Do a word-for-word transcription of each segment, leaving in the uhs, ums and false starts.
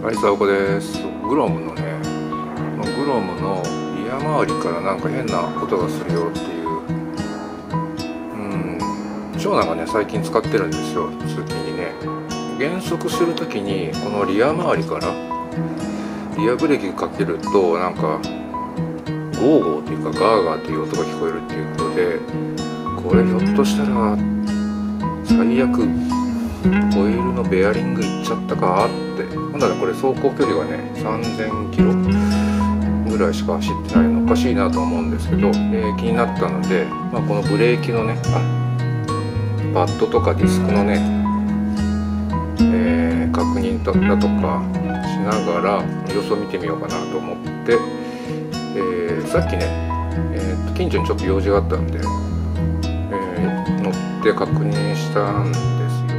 はい、さおこです。グロムのね、グロムのリア周りからなんか変な音がするよっていう、うん、長男がね最近使ってるんですよ、通勤にね。減速するときにこのリア周りからリアブレーキかけるとなんかゴーゴーっていうかガーガーっていう音が聞こえるっていうことで、これひょっとしたら最悪ホイールのベアリングいっちゃったかって。まだねこれ走行距離がねさんぜんキロぐらいしか走ってないのおかしいなと思うんですけど、えー、気になったので、まあ、このブレーキのねあパッドとかディスクのね、えー、確認だとかしながら様子を見てみようかなと思って、えー、さっきね、えー、と近所にちょっと用事があったんで、えー、乗って確認したんですよ。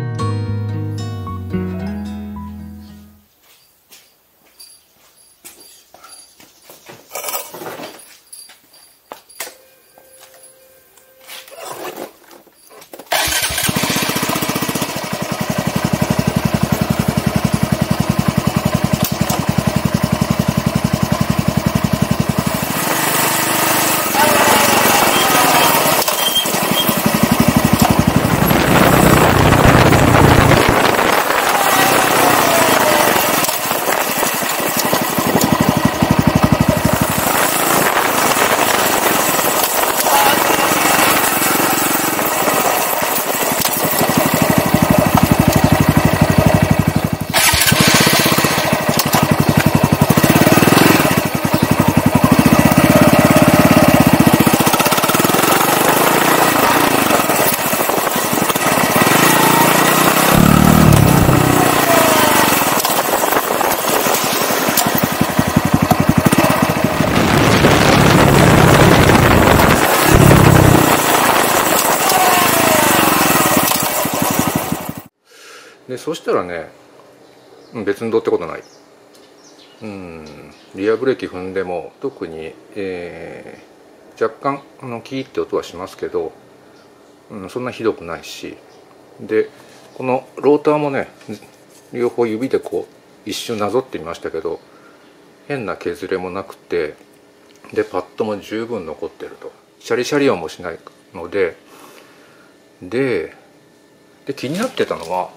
でそしたらね別にどうってことない。うんリアブレーキ踏んでも特に、えー、若干あのキーって音はしますけど、うん、そんなひどくないし、でこのローターもね両方指でこう一瞬なぞってみましたけど変な削れもなくて、でパッドも十分残ってると、シャリシャリ音もしないので、でで気になってたのは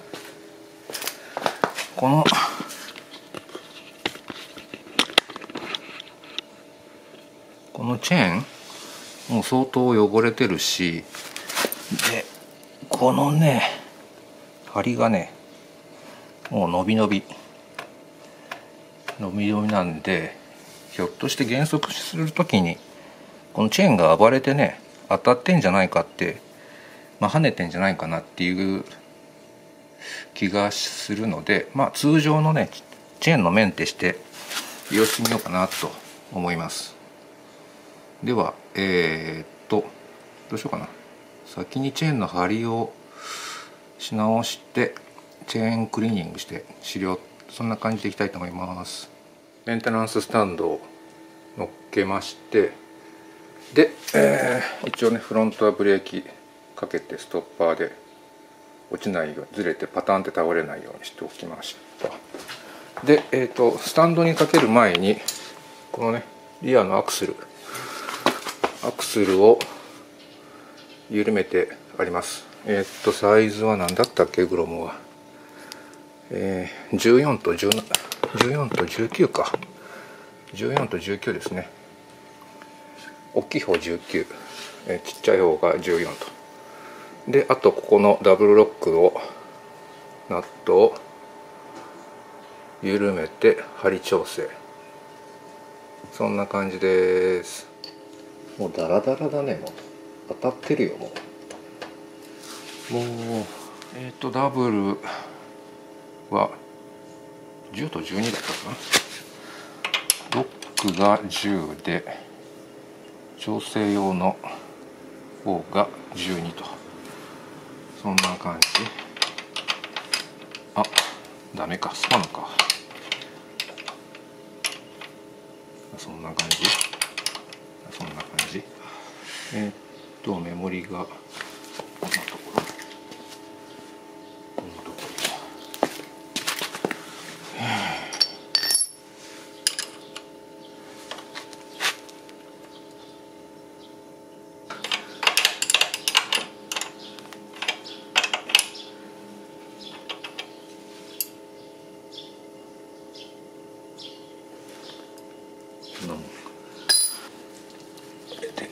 このこのチェーンもう相当汚れてるし、でこのね針がねもう伸び伸び伸び伸びなんで、ひょっとして減速するときにこのチェーンが暴れてね当たってんじゃないかって、まあ、跳ねてんじゃないかなっていう気がするので、まあ通常のねチェーンのメンテして利用してみようかなと思います。ではえー、っとどうしようかな。先にチェーンの針をし直してチェーンクリーニングして資料そんな感じでいきたいと思います。メンテナンススタンドを乗っけまして、で、えー、一応ねフロントはブレーキかけてストッパーで落ちないようにずれてパターンって倒れないようにしておきました。で、えー、とスタンドにかける前にこのねリアのアクセルアクセルを緩めてあります。えっ、とサイズは何だったっけグロムは、えー、じゅうよんとじゅうなな、じゅうよんとじゅうきゅうか、じゅうよんとじゅうきゅうですね。大きい方じゅうきゅう、えー、ちっちゃい方がじゅうよんと。であとここのダブルロックをナットを緩めて針調整、そんな感じです。もうダラダラだね。もう当たってるよ。もうもうえっ、ー、とダブルはじゅうとじゅうにだったかな。ロックがじゅうで調整用の方がじゅうにと、そんな感じ。あ、ダメか、スパナか。そんな感じ。そんな感じ。えー、っとメモリがこんなところ、こんなところ。 こんなもん入れて、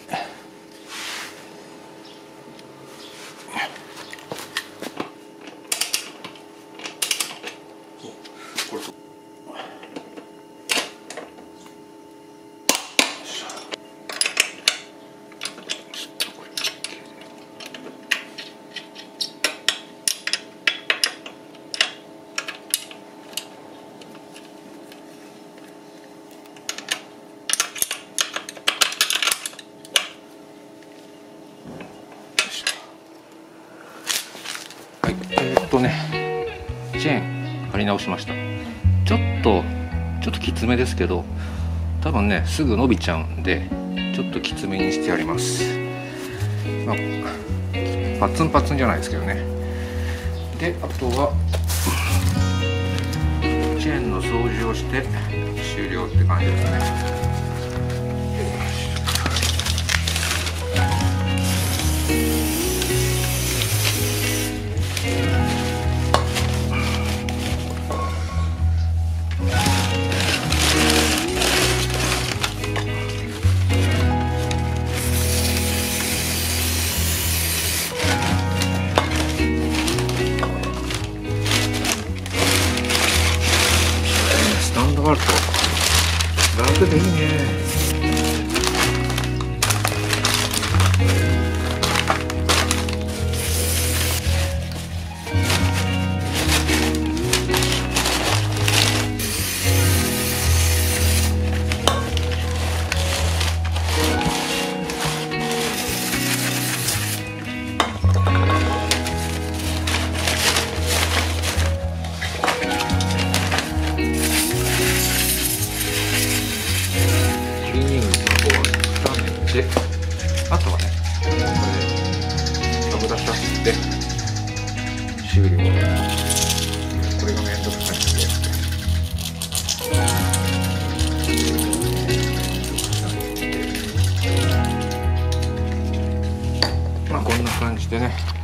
これはい、えー、っとねチェーン貼り直しました。ちょっとちょっときつめですけど、多分ねすぐ伸びちゃうんでちょっときつめにしてやります。まあ、パツンパツンじゃないですけどね。であとはチェーンの掃除をして終了って感じですね。スタンドあると楽でいいね。であとはねこれ歯ブラシ吸って終了。これがめんどくさいんで、まあこんな感じでね